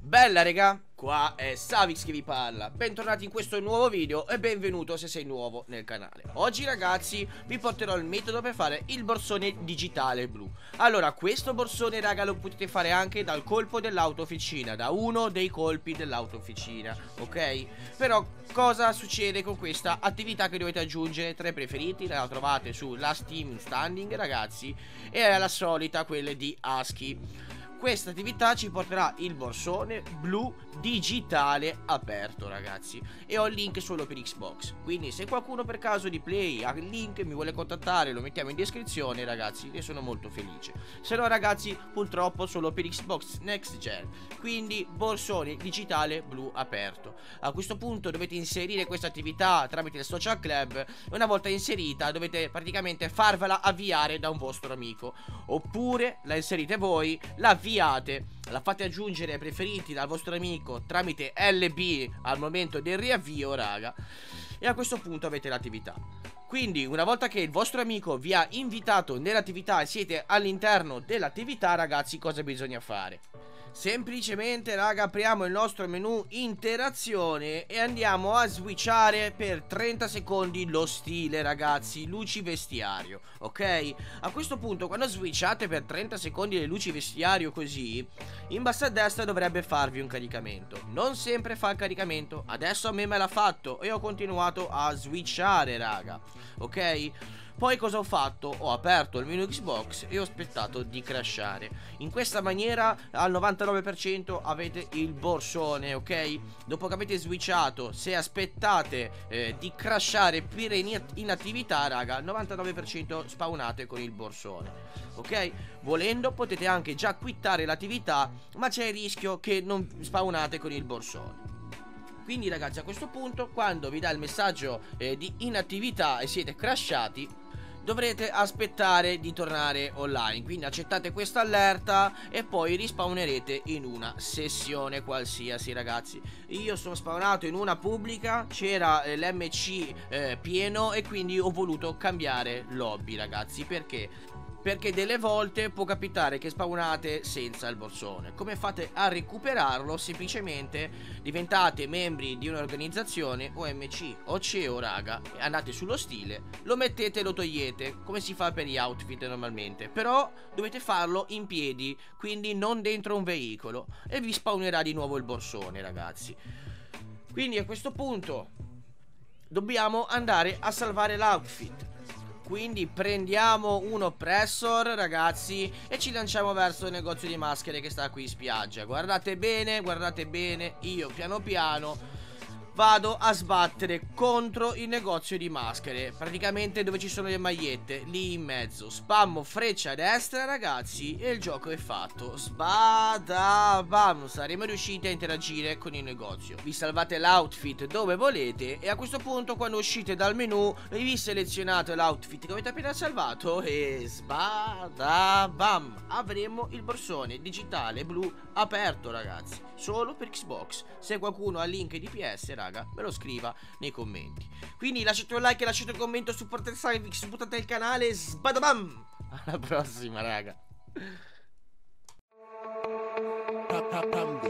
Bella regà, qua è Savix che vi parla. Bentornati in questo nuovo video e benvenuto se sei nuovo nel canale. Oggi ragazzi vi porterò il metodo per fare il borsone digitale blu. Allora, questo borsone raga lo potete fare anche dal colpo dell'autofficina, da uno dei colpi dell'autofficina, ok? Però cosa succede con questa attività che dovete aggiungere? Tra i preferiti la trovate su Last Team Standing ragazzi, e è la solita quella di ASCII. Questa attività ci porterà il borsone blu digitale aperto ragazzi, e ho il link solo per Xbox, quindi se qualcuno per caso di Play ha il link, mi vuole contattare, lo mettiamo in descrizione ragazzi, ne sono molto felice. Se no ragazzi purtroppo solo per Xbox Next Gen, quindi borsone digitale blu aperto. A questo punto dovete inserire questa attività tramite il social club e una volta inserita dovete praticamente farvela avviare da un vostro amico, oppure la inserite voi, la avviate, la fate aggiungere ai preferiti dal vostro amico tramite LB al momento del riavvio raga, e a questo punto avete l'attività. Quindi una volta che il vostro amico vi ha invitato nell'attività e siete all'interno dell'attività ragazzi, cosa bisogna fare? Semplicemente raga apriamo il nostro menu interazione e andiamo a switchare per 30 secondi lo stile ragazzi, luci vestiario, ok? A questo punto quando switchate per 30 secondi le luci vestiario così, in basso a destra dovrebbe farvi un caricamento. Non sempre fa il caricamento, adesso a me l'ha fatto e ho continuato a switchare raga, ok? Poi cosa ho fatto? Ho aperto il menu Xbox e ho aspettato di crashare. In questa maniera al 99% avete il borsone, ok? Dopo che avete switchato, se aspettate di crashare per inattività, raga, al 99% spawnate con il borsone, ok? Volendo potete anche già quittare l'attività, ma c'è il rischio che non spawnate con il borsone. Quindi ragazzi a questo punto quando vi dà il messaggio di inattività e siete crashati, dovrete aspettare di tornare online. Quindi accettate questa allerta e poi rispawnerete in una sessione qualsiasi ragazzi. Io sono spawnato in una pubblica, c'era l'MC pieno e quindi ho voluto cambiare lobby ragazzi. Perché? Perché delle volte può capitare che spawnate senza il borsone. Come fate a recuperarlo? Semplicemente diventate membri di un'organizzazione OMC o CEO raga, andate sullo stile, lo mettete e lo togliete come si fa per gli outfit normalmente, però dovete farlo in piedi, quindi non dentro un veicolo, e vi spawnerà di nuovo il borsone ragazzi. Quindi a questo punto dobbiamo andare a salvare l'outfit. Quindi prendiamo un oppressor ragazzi e ci lanciamo verso il negozio di maschere che sta qui in spiaggia. Guardate bene, io piano piano vado a sbattere contro il negozio di maschere, praticamente dove ci sono le magliette, lì in mezzo. Spammo freccia a destra ragazzi e il gioco è fatto. Sbadabam, saremo riusciti a interagire con il negozio. Vi salvate l'outfit dove volete e a questo punto quando uscite dal menu vi selezionate l'outfit che avete appena salvato e sbadabam, avremo il borsone digitale blu aperto ragazzi, solo per Xbox. Se qualcuno ha il link di PS raga, me lo scriva nei commenti. Quindi lasciate un like e lasciate un commento, supportate Savix, supportate il canale, sbadabam. Alla prossima raga.